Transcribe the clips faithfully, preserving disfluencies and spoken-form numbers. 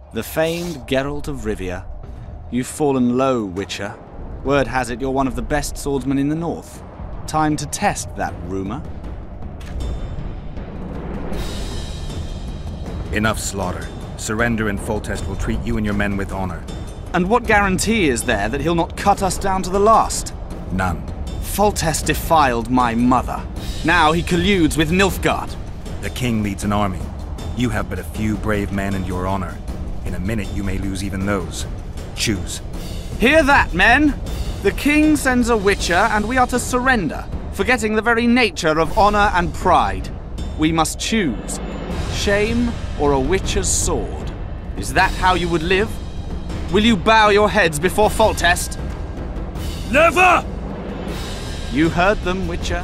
The famed Geralt of Rivia. You've fallen low, Witcher. Word has it you're one of the best swordsmen in the north. Time to test that rumor. Enough slaughter. Surrender and Foltest will treat you and your men with honor. And what guarantee is there that he'll not cut us down to the last? None. Foltest defiled my mother. Now he colludes with Nilfgaard. The king leads an army. You have but a few brave men and your honor. In a minute you may lose even those. Choose. Hear that, men! The king sends a Witcher and we are to surrender, forgetting the very nature of honor and pride. We must choose. Shame or a Witcher's sword? Is that how you would live? Will you bow your heads before Foltest? Never! You heard them, Witcher.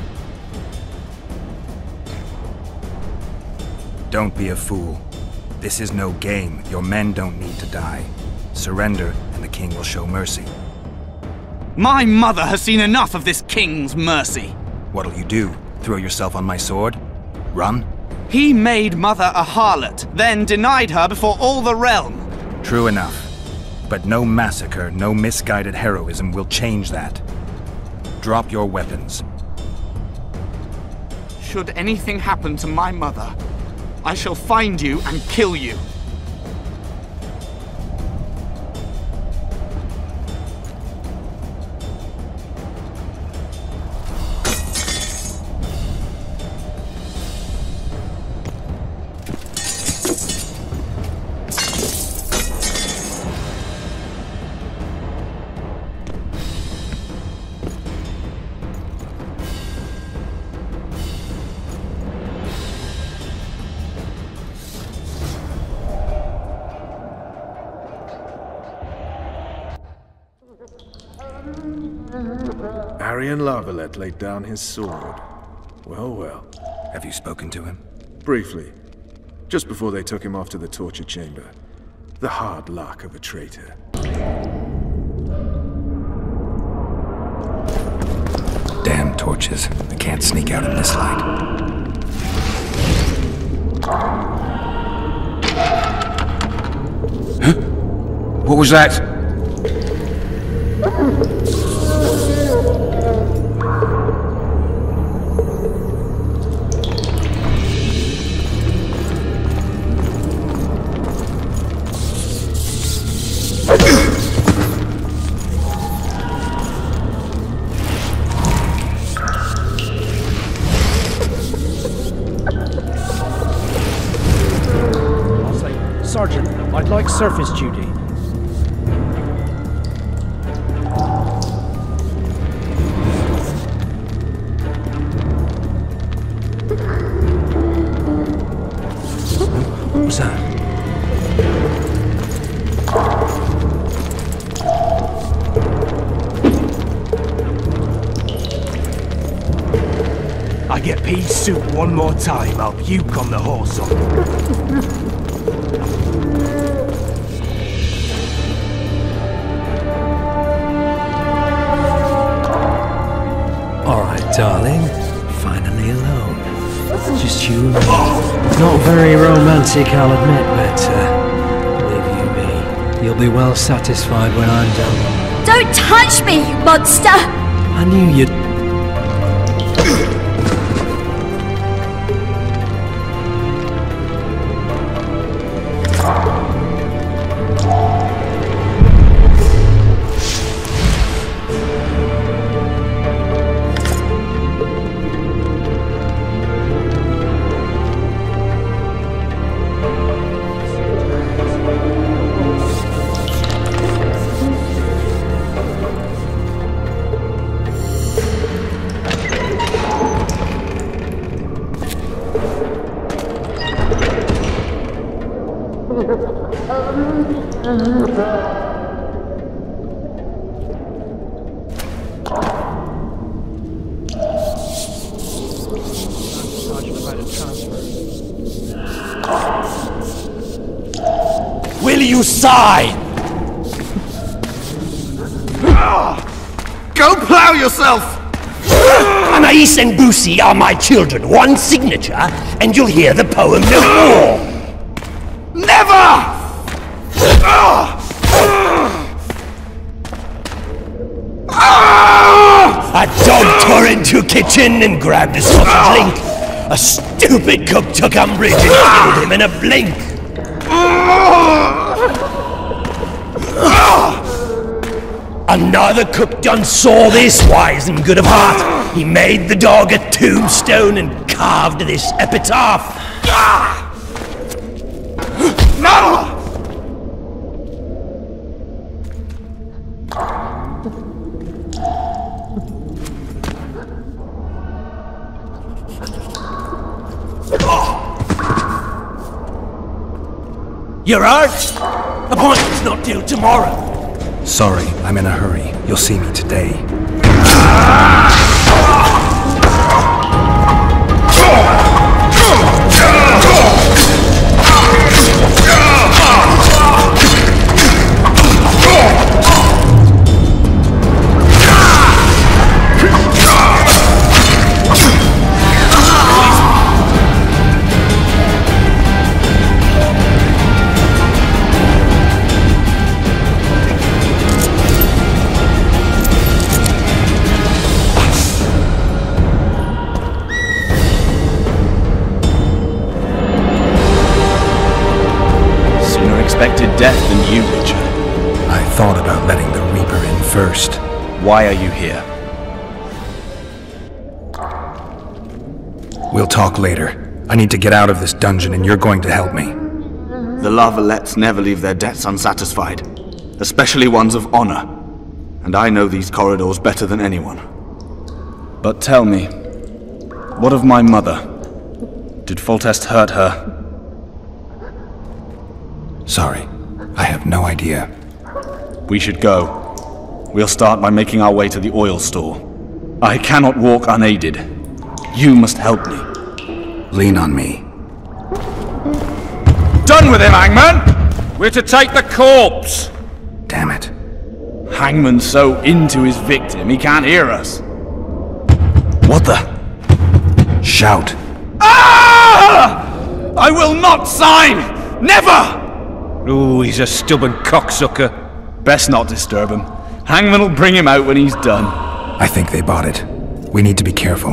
Don't be a fool. This is no game. Your men don't need to die. Surrender, and the king will show mercy. My mother has seen enough of this king's mercy. What'll you do? Throw yourself on my sword? Run? He made mother a harlot, then denied her before all the realm. True enough. But no massacre, no misguided heroism will change that. Drop your weapons. Should anything happen to my mother, I shall find you and kill you. Aryan Larvalet laid down his sword. Well, well. Have you spoken to him? Briefly. Just before they took him off to the torture chamber. The hard luck of a traitor. Damn torches. I can't sneak out in this light. Huh? What was that? Sergeant, I'd like surface duty. What was that? I get pea soup one more time, I'll puke on the horse on. Alright, darling. Finally alone. Just you and me. Not very romantic, I'll admit, but uh, believe you me, you'll be well satisfied when I'm done. Don't touch me, you monster! I knew you'd... Will you sign? Go plow yourself! Anais and Busi are my children. One signature, and you'll hear the poem no more. Never! A dog tore into a kitchen and grabbed a sausage link. A stupid cook took umbrage and killed him in a blink. Another cook done saw this, wise and good of heart. He made the dog a tombstone and carved this epitaph. No! You're out? Appointment's not due tomorrow. Sorry, I'm in a hurry. You'll see me today. Expected death than you, Witcher. I thought about letting the Reaper in first. Why are you here? We'll talk later. I need to get out of this dungeon and you're going to help me. The Lavalettes never leave their debts unsatisfied, especially ones of honor. And I know these corridors better than anyone. But tell me, what of my mother? Did Foltest hurt her? Sorry, I have no idea. We should go. We'll start by making our way to the oil store. I cannot walk unaided. You must help me. Lean on me. Done with him, Hangman! We're to take the corpse! Damn it. Hangman's so into his victim, he can't hear us. What the? Shout. Ah! I will not sign! Never! Ooh, he's a stubborn cocksucker. Best not disturb him. Hangman will bring him out when he's done. I think they bought it. We need to be careful.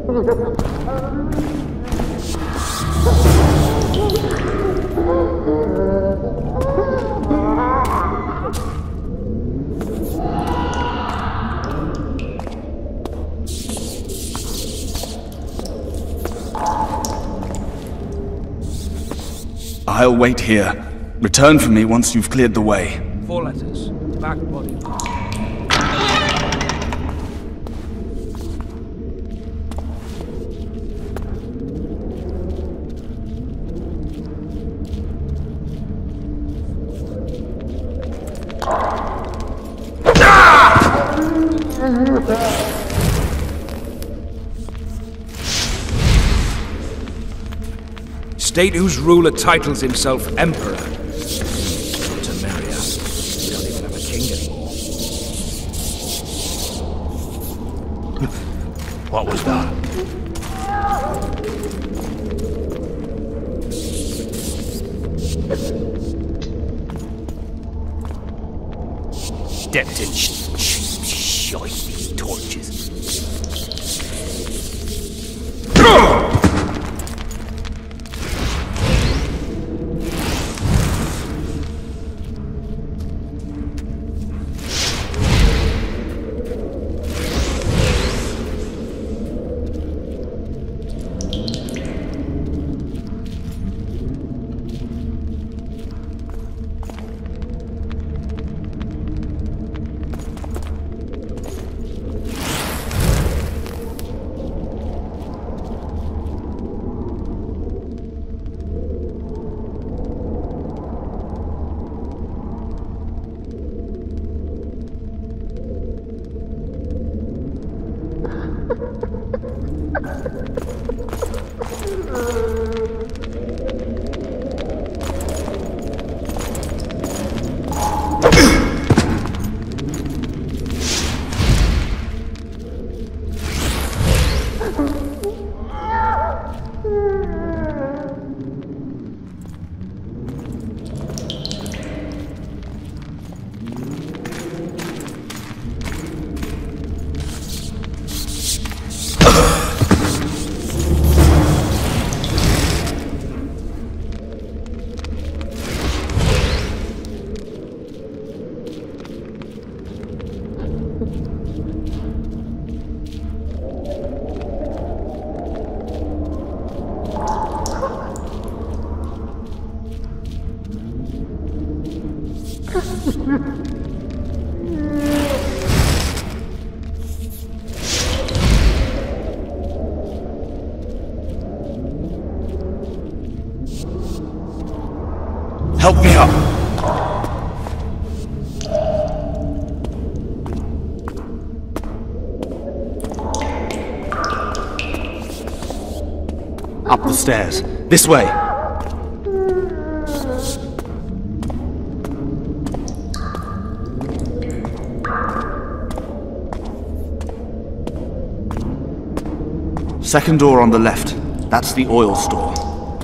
I'll wait here. Return for me once you've cleared the way. Four letters. Back body. State whose ruler titles himself Emperor. Temeria. We don't even have a king anymore. What was that? Stepped in sh sh shite these torches. Help me up! Up the stairs. This way! Second door on the left. That's the oil store.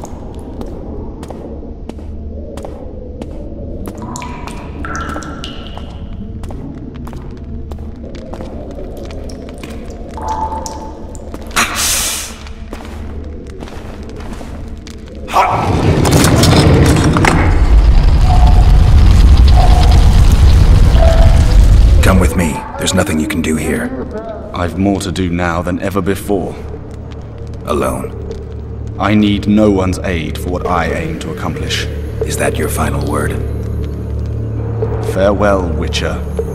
Come with me. There's nothing you can do here. I've more to do now than ever before. Alone. I need no one's aid for what I aim to accomplish. Is that your final word? Farewell, Witcher.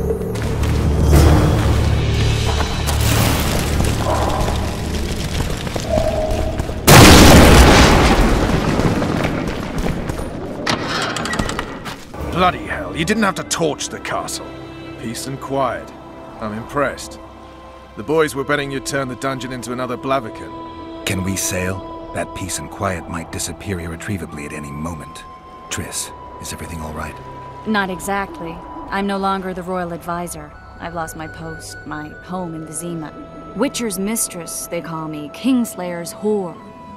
Bloody hell, you didn't have to torch the castle. Peace and quiet. I'm impressed. The boys were betting you'd turn the dungeon into another Blaviken. Can we sail? That peace and quiet might disappear irretrievably at any moment. Triss, is everything all right? Not exactly. I'm no longer the royal advisor. I've lost my post, my home in Vizima. Witcher's mistress, they call me. Kingslayer's whore.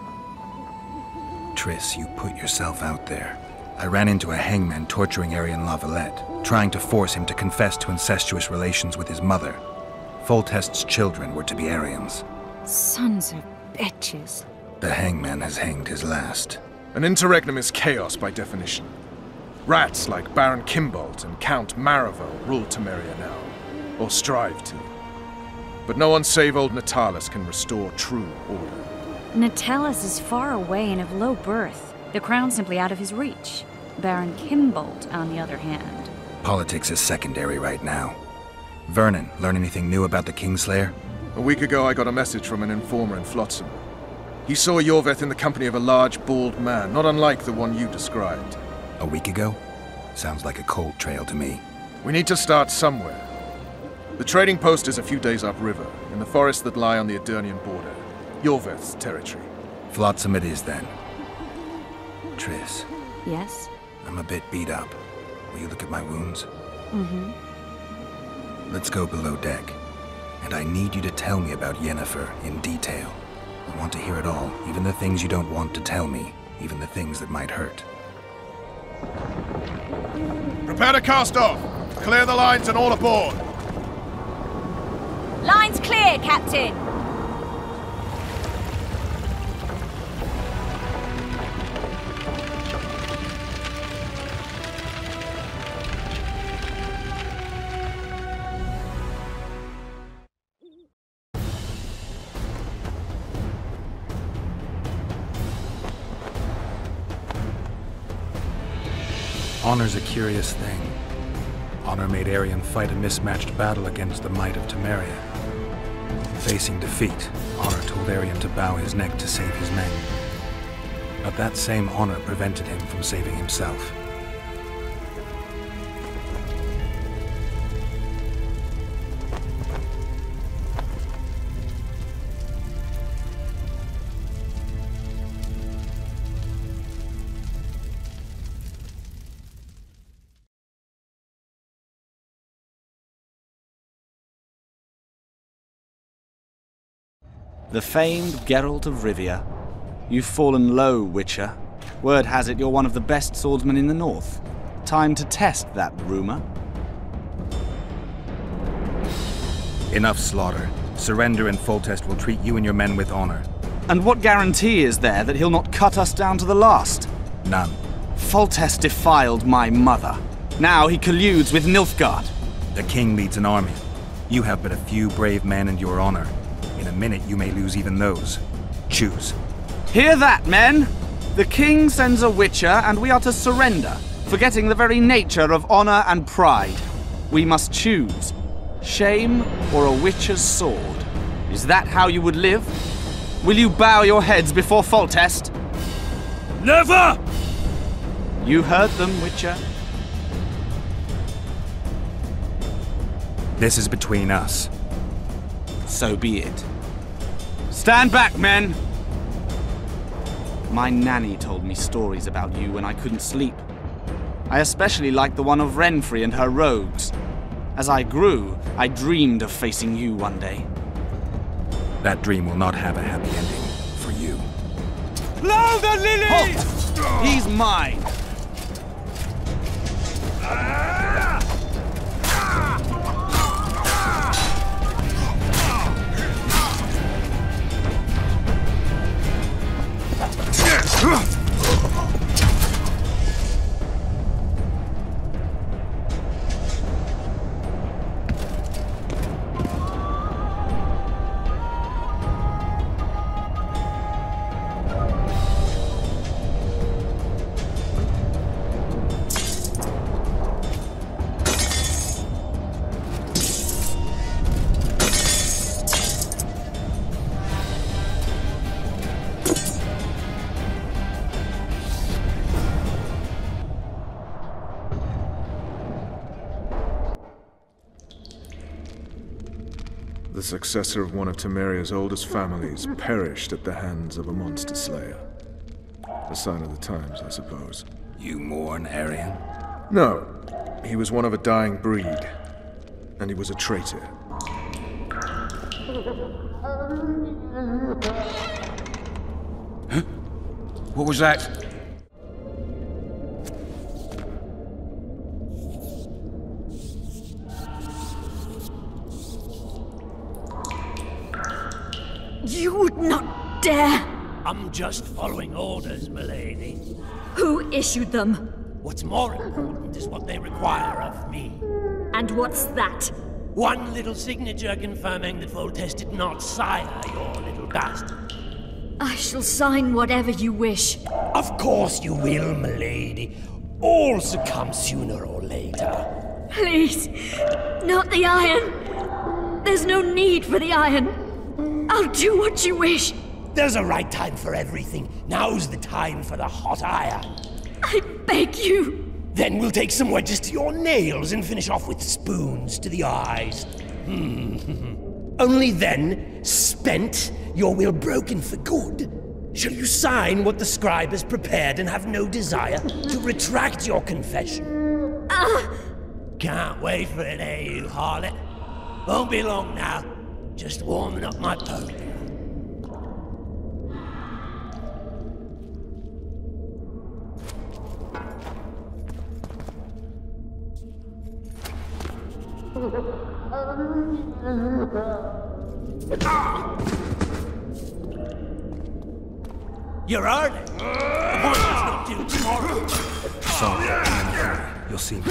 Triss, you put yourself out there. I ran into a hangman torturing Aryan Lavalette, trying to force him to confess to incestuous relations with his mother. Foltest's children were to be Aryans. Sons of bitches. The hangman has hanged his last. An interregnum is chaos by definition. Rats like Baron Kimbolt and Count Maravel rule Temeria now, or strive to. But no one save old Natalis can restore true order. Natalis is far away and of low birth. The crown's simply out of his reach. Baron Kimbolt, on the other hand. Politics is secondary right now. Vernon, learn anything new about the Kingslayer? A week ago I got a message from an informer in Flotsam. He saw Yorveth in the company of a large, bald man, not unlike the one you described. A week ago? Sounds like a cold trail to me. We need to start somewhere. The trading post is a few days upriver, in the forests that lie on the Aedirnian border. Yorveth's territory. Flotsam it is then. Triss. Yes? I'm a bit beat up. Will you look at my wounds? Mm-hmm. Let's go below deck. And I need you to tell me about Yennefer in detail. I want to hear it all, even the things you don't want to tell me, even the things that might hurt. Prepare to cast off! Clear the lines and all aboard! Line's clear, Captain! Honor's a curious thing. Honor made Aryan fight a mismatched battle against the might of Temeria. Facing defeat, Honor told Aryan to bow his neck to save his men. But that same honor prevented him from saving himself. The famed Geralt of Rivia. You've fallen low, Witcher. Word has it you're one of the best swordsmen in the north. Time to test that rumor. Enough slaughter. Surrender and Foltest will treat you and your men with honor. And what guarantee is there that he'll not cut us down to the last? None. Foltest defiled my mother. Now he colludes with Nilfgaard. The king leads an army. You have but a few brave men and your honor. In a minute, you may lose even those. Choose. Hear that, men! The king sends a witcher, and we are to surrender, forgetting the very nature of honor and pride. We must choose. Shame or a witcher's sword. Is that how you would live? Will you bow your heads before Foltest? Never! You heard them, Witcher. This is between us. So be it. Stand back, men! My nanny told me stories about you when I couldn't sleep. I especially liked the one of Renfri and her rogues. As I grew, I dreamed of facing you one day. That dream will not have a happy ending for you. Louder, Lily! Halt! He's mine! The successor of one of Temeria's oldest families perished at the hands of a monster slayer. A sign of the times, I suppose. You mourn, Aryan? No. He was one of a dying breed. And he was a traitor. Huh? What was that? You would not dare! I'm just following orders, milady. Who issued them? What's more important is what they require of me. And what's that? One little signature confirming that Voltes did not sire your little bastard. I shall sign whatever you wish. Of course you will, milady. All succumb sooner or later. Please, not the iron. There's no need for the iron. I'll do what you wish. There's a right time for everything. Now's the time for the hot iron. I beg you. Then we'll take some wedges to your nails and finish off with spoons to the eyes. Hmm. Only then, spent, your will broken for good, shall you sign what the scribe has prepared and have no desire to retract your confession. Ah! Can't wait for it, eh, you harlot? Won't be long now. Just warming up my pony. You're early. Appointment's not due tomorrow. Sorry, I'm in a hurry. You'll see me.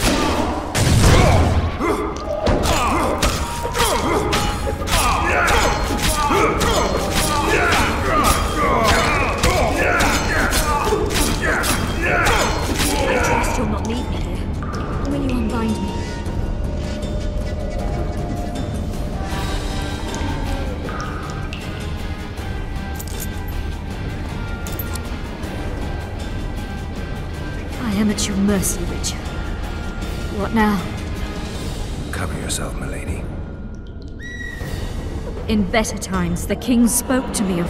I trust you'll not leave me here. Will you unbind me? I am at your mercy, Witcher. What now? Cover yourself, milady. In better times, the king spoke to me of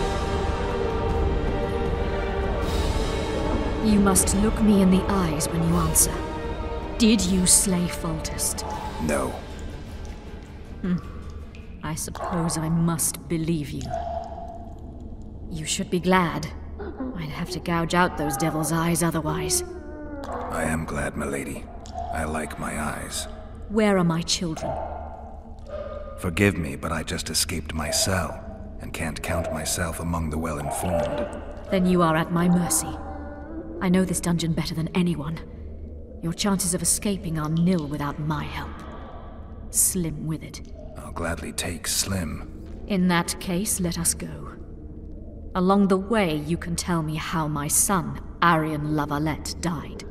you. You must look me in the eyes when you answer. Did you slay Foltest? No. Hmm. I suppose I must believe you. You should be glad. I'd have to gouge out those devil's eyes otherwise. I am glad, milady. I like my eyes. Where are my children? Forgive me, but I just escaped my cell, and can't count myself among the well-informed. Then you are at my mercy. I know this dungeon better than anyone. Your chances of escaping are nil without my help. Slim with it. I'll gladly take Slim. In that case, let us go. Along the way, you can tell me how my son, Aryan La Valette, died.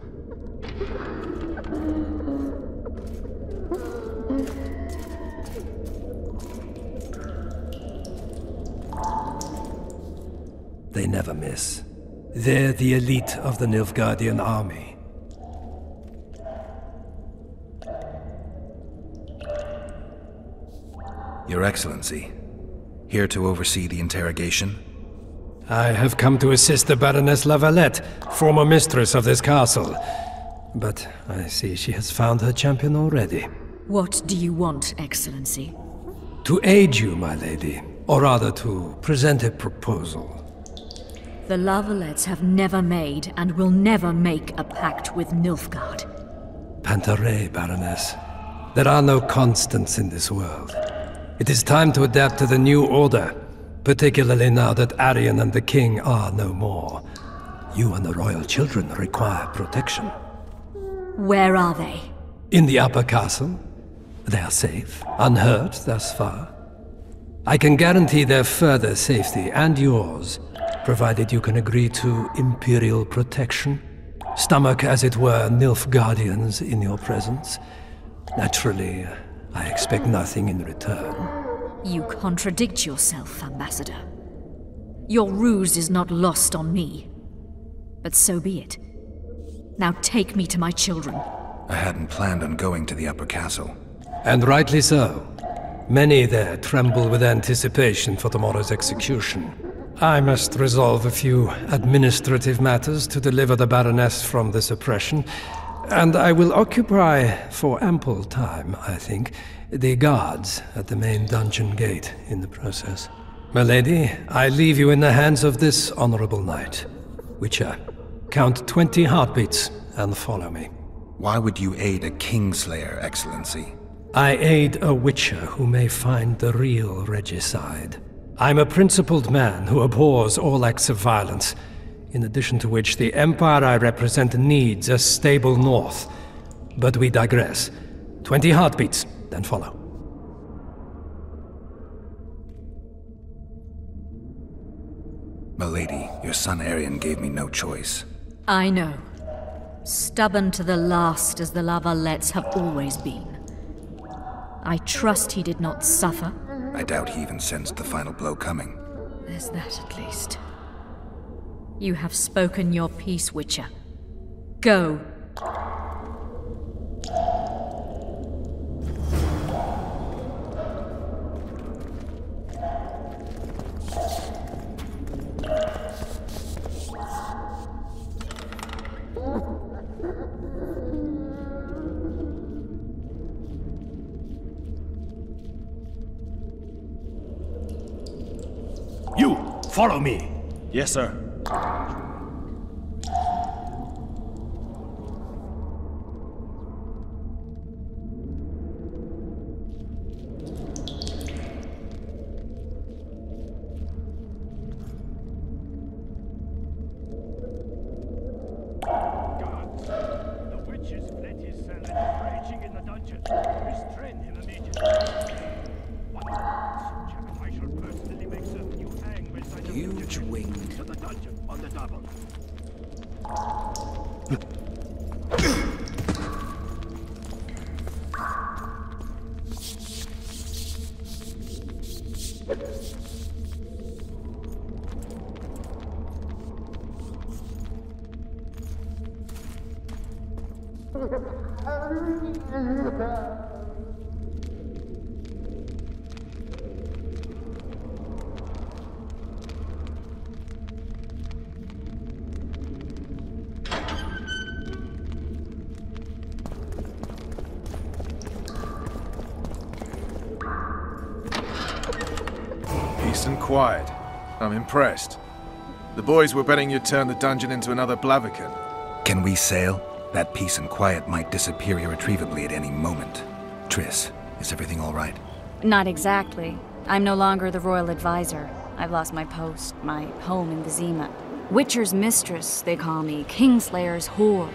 They never miss. They're the elite of the Nilfgaardian army. Your Excellency, here to oversee the interrogation? I have come to assist the Baroness La Valette, former mistress of this castle. But I see she has found her champion already. What do you want, Excellency? To aid you, my lady, or rather to present a proposal. The La Valettes have never made and will never make a pact with Nilfgaard. Pantaray, Baroness. There are no constants in this world. It is time to adapt to the new order, particularly now that Aryan and the King are no more. You and the royal children require protection. Where are they? In the upper castle. They are safe, unhurt thus far. I can guarantee their further safety and yours, provided you can agree to Imperial protection. Stomach, as it were, Nilfgaardians in your presence. Naturally, I expect nothing in return. You contradict yourself, Ambassador. Your ruse is not lost on me. But so be it. Now take me to my children. I hadn't planned on going to the upper castle. And rightly so. Many there tremble with anticipation for tomorrow's execution. I must resolve a few administrative matters to deliver the Baroness from this oppression, and I will occupy, for ample time, I think, the guards at the main dungeon gate in the process. My lady, I leave you in the hands of this honorable knight. Witcher, count twenty heartbeats and follow me. Why would you aid a Kingslayer, Excellency? I aid a Witcher who may find the real regicide. I'm a principled man who abhors all acts of violence, in addition to which the Empire I represent needs a stable north. But we digress. Twenty heartbeats, then follow. Milady, your son Aryan gave me no choice. I know. Stubborn to the last as the La Valettes have always been. I trust he did not suffer. I doubt he even sensed the final blow coming. There's that at least. You have spoken your piece, Witcher. Go. You, follow me. Yes, sir. Huge wing. To the dungeon on the double. Peace and quiet. I'm impressed. The boys were betting you'd turn the dungeon into another Blaviken. Can we sail? That peace and quiet might disappear irretrievably at any moment. Triss, is everything all right? Not exactly. I'm no longer the royal advisor. I've lost my post, my home in Vizima. Witcher's mistress, they call me. Kingslayer's whore.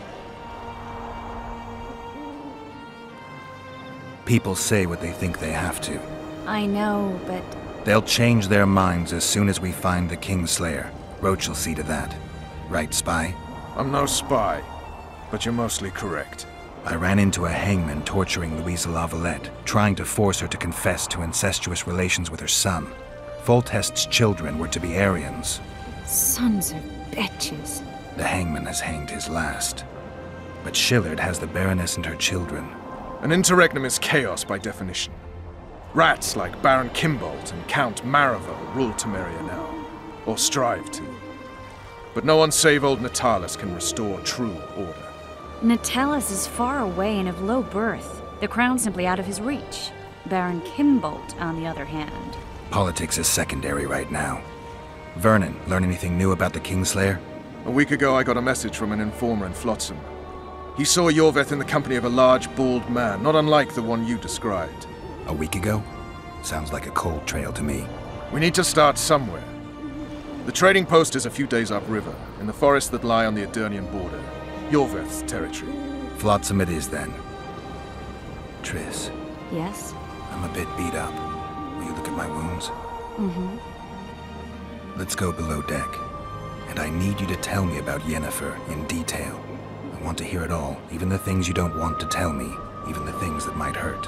People say what they think they have to. I know, but... They'll change their minds as soon as we find the Kingslayer. Roach will see to that. Right, Spy? I'm no spy, but you're mostly correct. I ran into a hangman torturing Louisa La Valette, trying to force her to confess to incestuous relations with her son. Foltest's children were to be Aryans. Sons of bitches. The hangman has hanged his last. But Shillard has the Baroness and her children. An interregnum is chaos by definition. Rats like Baron Kimbolt and Count Maravel rule Temeria now, or strive to. But no one save old Natalis can restore true order. Natalis is far away and of low birth. The crown's simply out of his reach. Baron Kimbolt, on the other hand. Politics is secondary right now. Vernon, learn anything new about the Kingslayer? A week ago I got a message from an informer in Flotsam. He saw Yorveth in the company of a large, bald man, not unlike the one you described. A week ago? Sounds like a cold trail to me. We need to start somewhere. The trading post is a few days upriver, in the forests that lie on the Aedirnian border. Yorveth's territory. Flotsam it is then. Triss. Yes? I'm a bit beat up. Will you look at my wounds? Mm-hmm. Let's go below deck. And I need you to tell me about Yennefer in detail. I want to hear it all, even the things you don't want to tell me, even the things that might hurt.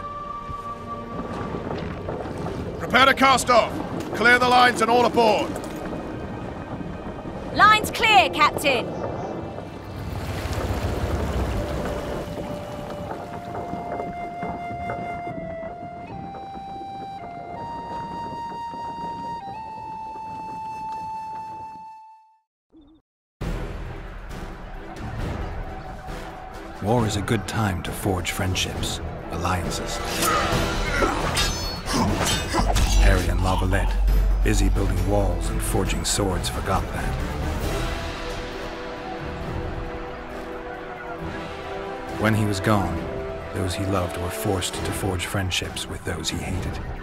Prepare to cast off! Clear the lines and all aboard! Lines clear, Captain! War is a good time to forge friendships, alliances. Harry and Lavalette, busy building walls and forging swords, forgot that. When he was gone, those he loved were forced to forge friendships with those he hated.